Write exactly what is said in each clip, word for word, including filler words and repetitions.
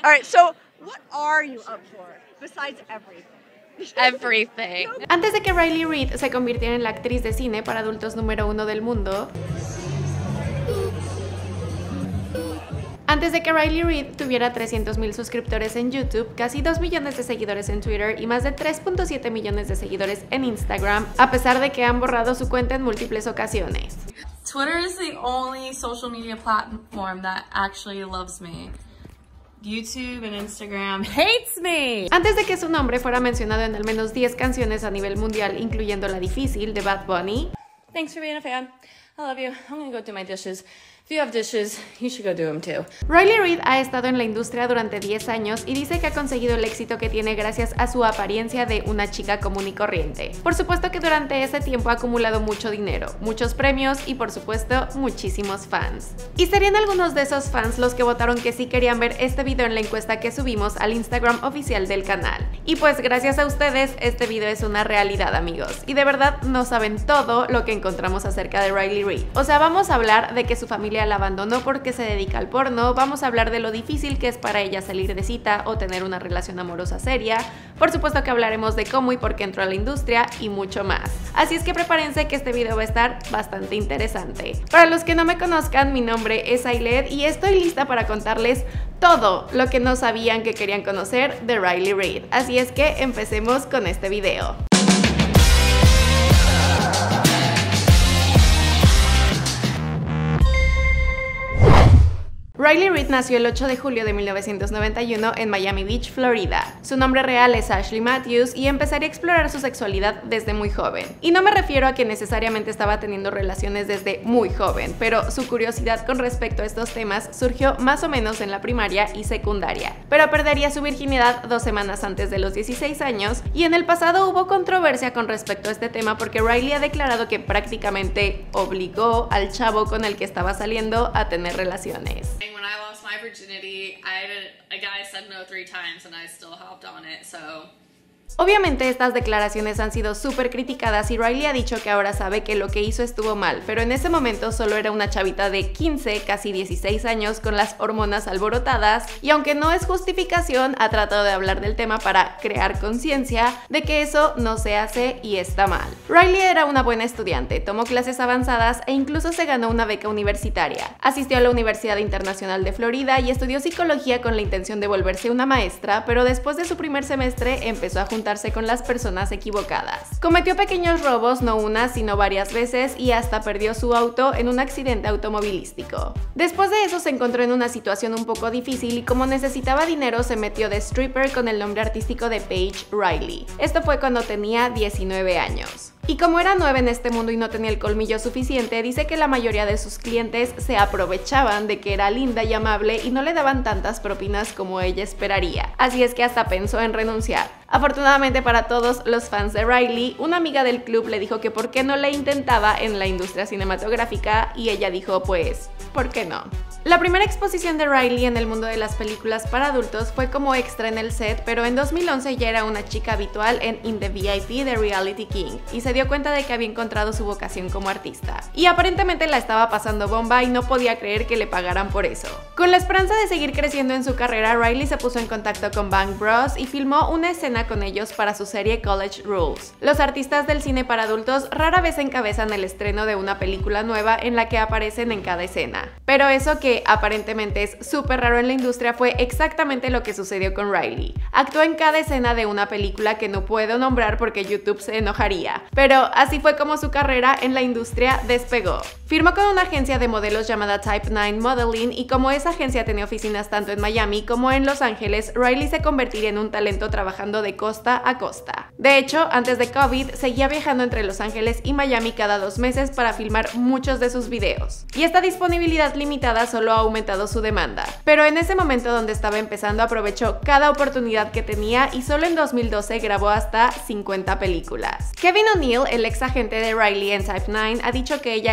All right, so what are you up for besides everything? Everything. Antes de que Riley Reid se convirtiera en la actriz de cine para adultos número uno del mundo, Antes de que Riley Reid tuviera trescientos mil suscriptores en YouTube, casi dos millones de seguidores en Twitter y más de tres punto siete millones de seguidores en Instagram, a pesar de que han borrado su cuenta en múltiples ocasiones. Twitter is the only social media platform that actually loves me. YouTube and Instagram hates me. Antes de que su nombre fuera mencionado en al menos diez canciones a nivel mundial, incluyendo La Difícil de Bad Bunny. Thanks for being a fan. I love you. I'm gonna go do my dishes. If you have dishes, you should go do them too. Riley Reid ha estado en la industria durante diez años y dice que ha conseguido el éxito que tiene gracias a su apariencia de una chica común y corriente. Por supuesto que durante ese tiempo ha acumulado mucho dinero, muchos premios y por supuesto muchísimos fans. Y serían algunos de esos fans los que votaron que sí querían ver este video en la encuesta que subimos al Instagram oficial del canal. Y pues gracias a ustedes este video es una realidad, amigos. Y de verdad no saben todo lo que encontramos acerca de Riley Reid. O sea, vamos a hablar de que su familia la abandonó porque se dedica al porno, vamos a hablar de lo difícil que es para ella salir de cita o tener una relación amorosa seria, por supuesto que hablaremos de cómo y por qué entró a la industria y mucho más. Así es que prepárense que este video va a estar bastante interesante. Para los que no me conozcan, mi nombre es Ailed y estoy lista para contarles todo lo que no sabían que querían conocer de Riley Reid. Así es que empecemos con este video. Riley Reid nació el ocho de julio de mil novecientos noventa y uno en Miami Beach, Florida. Su nombre real es Ashley Matthews y empezaría a explorar su sexualidad desde muy joven. Y no me refiero a que necesariamente estaba teniendo relaciones desde muy joven, pero su curiosidad con respecto a estos temas surgió más o menos en la primaria y secundaria. Pero perdería su virginidad dos semanas antes de los dieciséis años y en el pasado hubo controversia con respecto a este tema porque Riley ha declarado que prácticamente obligó al chavo con el que estaba saliendo a tener relaciones. When I lost my virginity, I had a, a guy said no three times and I still hopped on it, so... Obviamente estas declaraciones han sido súper criticadas y Riley ha dicho que ahora sabe que lo que hizo estuvo mal, pero en ese momento solo era una chavita de quince, casi dieciséis años con las hormonas alborotadas y aunque no es justificación, ha tratado de hablar del tema para crear conciencia de que eso no se hace y está mal. Riley era una buena estudiante, tomó clases avanzadas e incluso se ganó una beca universitaria. Asistió a la Universidad Internacional de Florida y estudió psicología con la intención de volverse una maestra, pero después de su primer semestre empezó a juntarse con las personas equivocadas. Cometió pequeños robos, no una, sino varias veces y hasta perdió su auto en un accidente automovilístico. Después de eso se encontró en una situación un poco difícil y como necesitaba dinero se metió de stripper con el nombre artístico de Paige Riley. Esto fue cuando tenía diecinueve años. Y como era nueva en este mundo y no tenía el colmillo suficiente, dice que la mayoría de sus clientes se aprovechaban de que era linda y amable y no le daban tantas propinas como ella esperaría. Así es que hasta pensó en renunciar. Afortunadamente para todos los fans de Riley, una amiga del club le dijo que por qué no le intentaba en la industria cinematográfica y ella dijo pues, ¿por qué no? La primera exposición de Riley en el mundo de las películas para adultos fue como extra en el set, pero en dos mil once ya era una chica habitual en In the V I P de Reality King y se dio cuenta de que había encontrado su vocación como artista. Y aparentemente la estaba pasando bomba y no podía creer que le pagaran por eso. Con la esperanza de seguir creciendo en su carrera, Riley se puso en contacto con Bang Bros y filmó una escena con ellos para su serie College Rules. Los artistas del cine para adultos rara vez encabezan el estreno de una película nueva en la que aparecen en cada escena. Pero eso que aparentemente es súper raro en la industria fue exactamente lo que sucedió con Riley. Actuó en cada escena de una película que no puedo nombrar porque YouTube se enojaría, pero así fue como su carrera en la industria despegó. Firmó con una agencia de modelos llamada Type nueve Modeling y como esa agencia tenía oficinas tanto en Miami como en Los Ángeles, Riley se convertiría en un talento trabajando de costa a costa. De hecho, antes de COVID, seguía viajando entre Los Ángeles y Miami cada dos meses para filmar muchos de sus videos. Y esta disponibilidad limitada solo ha aumentado su demanda. Pero en ese momento donde estaba empezando aprovechó cada oportunidad que tenía y solo en dos mil doce grabó hasta cincuenta películas. Kevin O'Neill, el ex agente de Riley en Type nueve, ha dicho que ella era una de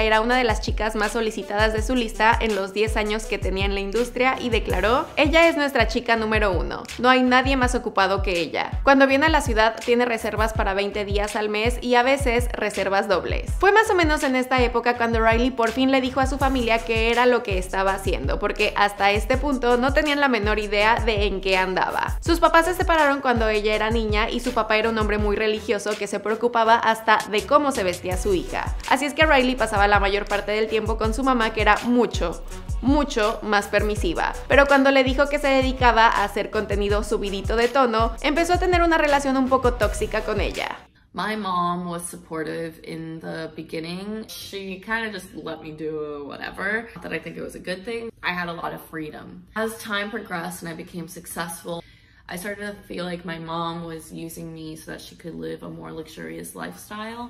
de las chicas más solicitadas de su lista en los diez años que tenía en la industria y declaró: ella es nuestra chica número uno, no hay nadie más ocupado que ella. Cuando viene a la ciudad tiene reservas para veinte días al mes y a veces reservas dobles. Fue más o menos en esta época cuando Riley por fin le dijo a su familia qué era lo que estaba haciendo, porque hasta este punto no tenían la menor idea de en qué andaba. Sus papás se separaron cuando ella era niña y su papá era un hombre muy religioso que se preocupaba hasta de cómo se vestía su hija. Así es que Riley pasaba la mayor parte del tiempo con su mamá, que era mucho, mucho más permisiva. Pero cuando le dijo que se dedicaba a hacer contenido subidito de tono, empezó a tener una relación un poco tóxica con ella. My mom was supportive in the beginning. She kind of just let me do whatever. Not that I think it was a good thing. I had a lot of freedom. As time progressed and I became successful, I started to feel like my mom was using me so that she could live a more luxurious lifestyle.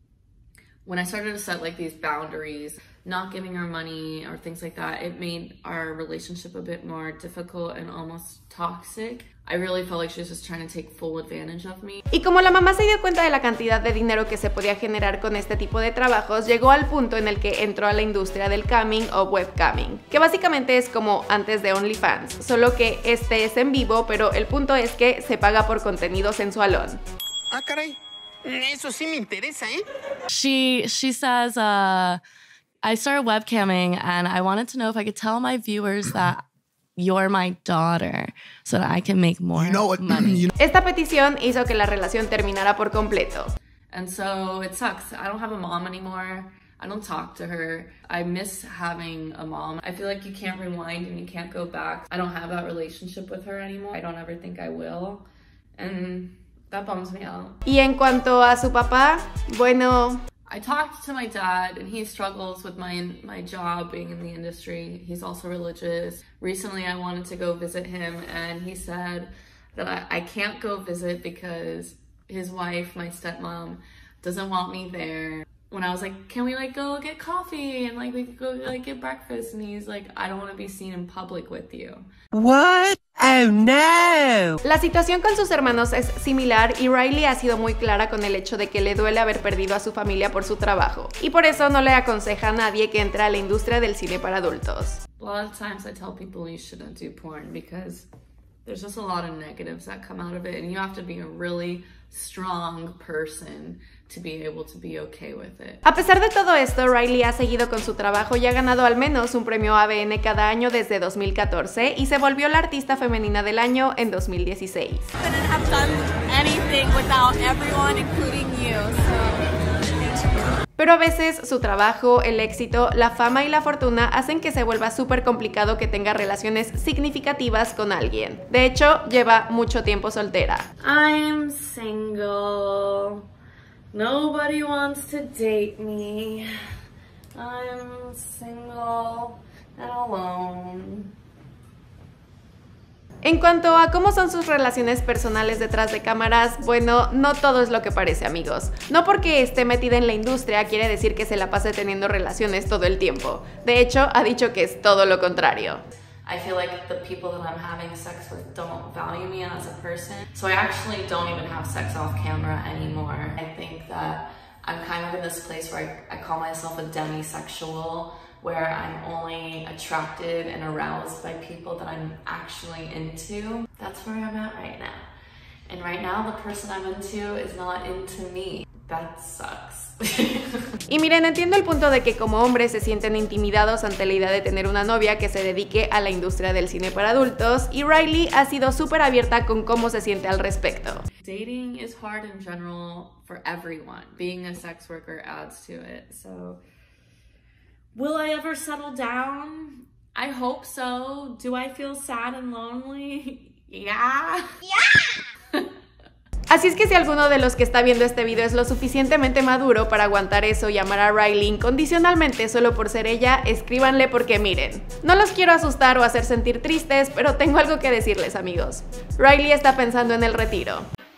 When I started to set like these boundaries, not giving her money or things like that, it made our relationship a bit more difficult and almost toxic. I really felt like she was just trying to take full advantage of me. Y como la mamá se dio cuenta de la cantidad de dinero que se podía generar con este tipo de trabajos, llegó al punto en el que entró a la industria del camming o webcamming, que básicamente es como antes de OnlyFans, solo que este es en vivo, pero el punto es que se paga por contenido sensualón. Ah, caray. Eso sí me interesa, ¿eh? She, she says, uh, I started webcamming and I wanted to know if I could tell my viewers that you're my daughter so that I can make more you know what, money. you know Esta petición hizo que la relación terminara por completo. And so it sucks. I don't have a mom anymore. I don't talk to her. I miss having a mom. I feel like you can't rewind and you can't go back. I don't have that relationship with her anymore. I don't ever think I will. And that bums me out. Y en cuanto a su papá, bueno... I talked to my dad and he struggles with my my job being in the industry. He's also religious. Recently I wanted to go visit him and he said that I, I can't go visit because his wife, my stepmom, doesn't want me there. When I was like, can we like go get coffee and like we could go like get breakfast, and he's like, I don't want to be seen in public with you. What? Oh no. La situación con sus hermanos es similar y Riley ha sido muy clara con el hecho de que le duele haber perdido a su familia por su trabajo, y por eso no le aconseja a nadie que entre a la industria del cine para adultos. A lot of times I tell people you shouldn't do porn because there's just a lot of negatives that come out of it, and you have to be a really strong person to be able to be okay with it. A pesar de todo esto, Riley ha seguido con su trabajo y ha ganado al menos un premio A B N cada año desde dos mil catorce y se volvió la artista femenina del año en dos mil dieciséis. Couldn't have done anything without everyone, including you. So, Pero a veces su trabajo, el éxito, la fama y la fortuna hacen que se vuelva súper complicado que tenga relaciones significativas con alguien. De hecho, lleva mucho tiempo soltera. I'm single. Nobody wants to date me. I'm single and alone. En cuanto a cómo son sus relaciones personales detrás de cámaras, bueno, no todo es lo que parece, amigos. No porque esté metida en la industria quiere decir que se la pase teniendo relaciones todo el tiempo. De hecho, ha dicho que es todo lo contrario. I feel like the people that I'm having sex with don't value me as a person. So I actually don't even have sex off camera anymore. I think that I'm kind of in this place where I, I call myself a demisexual, where I'm only attracted and aroused by people that I'm actually into. That's where I'm at right now. And right now, the person I'm into is not into me. That sucks. Y miren, entiendo el punto de que como hombres se sienten intimidados ante la idea de tener una novia que se dedique a la industria del cine para adultos, y Riley ha sido súper abierta con cómo se siente al respecto. Dating is hard in general for everyone. Being a sex worker adds to it. So, will I ever settle down? I hope so. Do I feel sad and lonely? Yeah. Yeah. Así es que si alguno de los que está viendo este video es lo suficientemente maduro para aguantar eso y amar a Riley incondicionalmente solo por ser ella, escríbanle porque miren, no los quiero asustar o hacer sentir tristes, pero tengo algo que decirles, amigos. Riley está pensando en el retiro.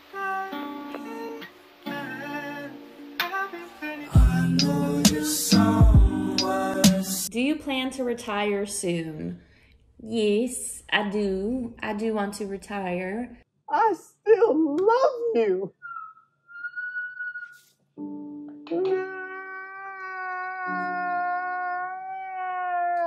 Do you plan to retire soon? Yes, I do. I do want to retire. I still love you.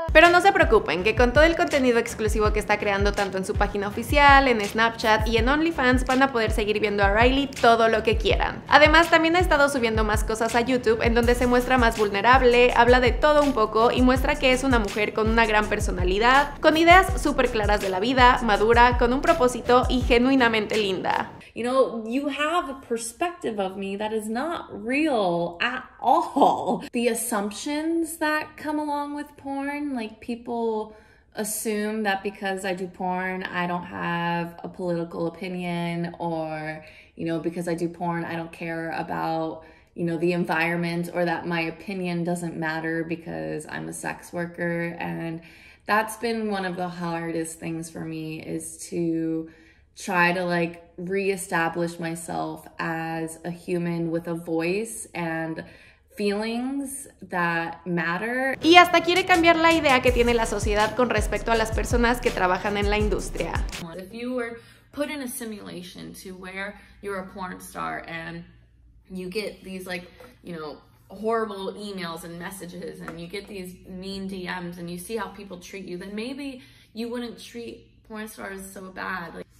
Pero no se preocupen, que con todo el contenido exclusivo que está creando tanto en su página oficial, en Snapchat y en OnlyFans van a poder seguir viendo a Riley todo lo que quieran. Además, también ha estado subiendo más cosas a YouTube en donde se muestra más vulnerable, habla de todo un poco y muestra que es una mujer con una gran personalidad, con ideas súper claras de la vida, madura, con un propósito y genuinamente linda. You know, you have a perspective of me that is not real at all. The assumptions that come along with porn, like people assume that because I do porn, I don't have a political opinion, or, you know, because I do porn, I don't care about, you know, the environment, or that my opinion doesn't matter because I'm a sex worker. And that's been one of the hardest things for me, is to try to like reestablish myself as a human with a voice and feelings that matter. Y hasta quiere cambiar la idea que tiene la sociedad con respecto a las personas que trabajan en la industria. If you were put in a simulation to where you're a porn star and you get these like, you know, horrible emails and messages and you get these mean D Ms and you see how people treat you, then maybe you wouldn't treat porn stars so bad. Like,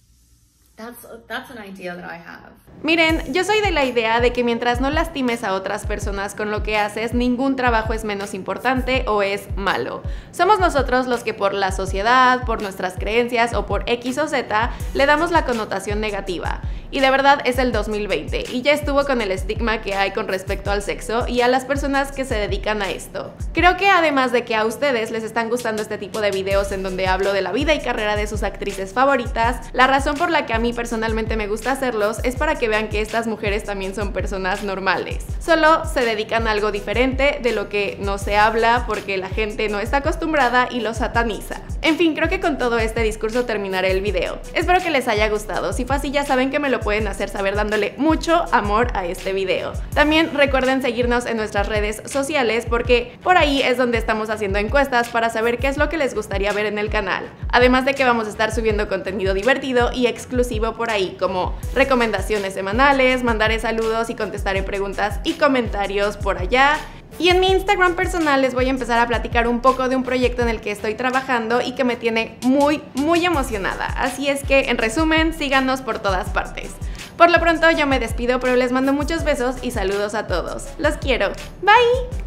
That's, that's an idea that I have. Miren, yo soy de la idea de que mientras no lastimes a otras personas con lo que haces, ningún trabajo es menos importante o es malo. Somos nosotros los que por la sociedad, por nuestras creencias o por X o Z le damos la connotación negativa. Y de verdad es el dos mil veinte y ya estuvo con el estigma que hay con respecto al sexo y a las personas que se dedican a esto. Creo que además de que a ustedes les están gustando este tipo de videos en donde hablo de la vida y carrera de sus actrices favoritas, la razón por la que a mí personalmente me gusta hacerlos es para que vean que estas mujeres también son personas normales. Solo se dedican a algo diferente de lo que no se habla porque la gente no está acostumbrada y lo sataniza. En fin, creo que con todo este discurso terminaré el video. Espero que les haya gustado. Si fue así, ya saben que me lo pueden hacer saber dándole mucho amor a este video. También recuerden seguirnos en nuestras redes sociales porque por ahí es donde estamos haciendo encuestas para saber qué es lo que les gustaría ver en el canal. Además de que vamos a estar subiendo contenido divertido y exclusivo por ahí, como recomendaciones semanales, mandaré saludos y contestaré preguntas y comentarios por allá. Y en mi Instagram personal les voy a empezar a platicar un poco de un proyecto en el que estoy trabajando y que me tiene muy, muy emocionada. Así es que, en resumen, síganos por todas partes. Por lo pronto yo me despido, pero les mando muchos besos y saludos a todos. Los quiero. Bye.